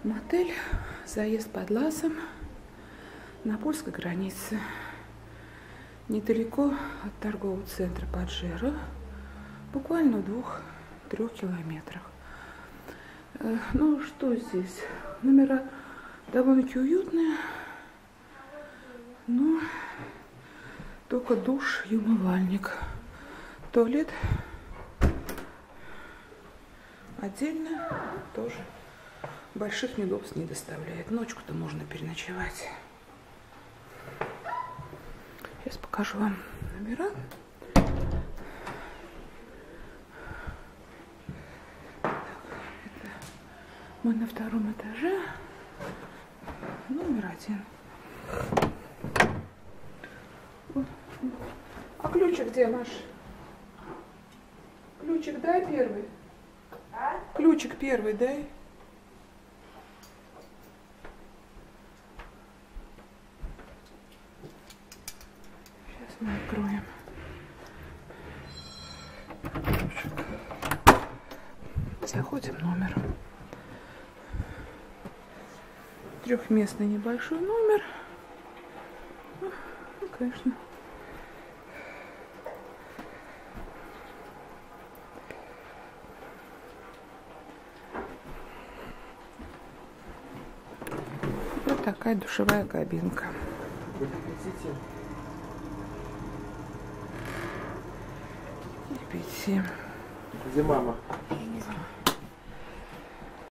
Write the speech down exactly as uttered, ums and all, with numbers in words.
Мотель, заезд под Ласом на польской границе, недалеко от торгового центра Паджеро, буквально в двух-трех километрах. Ну что здесь? Номера довольно-таки уютные, но только душ и умывальник. Туалет отдельно тоже больших неудобств не доставляет. Ночку-то можно переночевать. Сейчас покажу вам номера. Так, это мы на втором этаже. Номер один. А ключик где, Маш? Ключик дай первый. А? Ключик первый дай. Сейчас мы откроем. Заходим в номер. Трехместный небольшой номер. Ну, конечно. Вот такая душевая кабинка. И пить. Где мама?